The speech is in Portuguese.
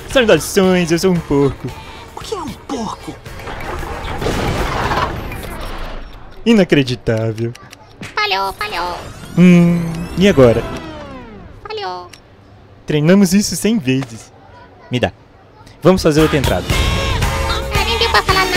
Saudações, eu sou um porco. O que é um porco? Inacreditável. Falhou, falhou, E agora? falhou. Treinamos isso 100 vezes. Me dá. Vamos fazer outra entrada. Nem deu pra falar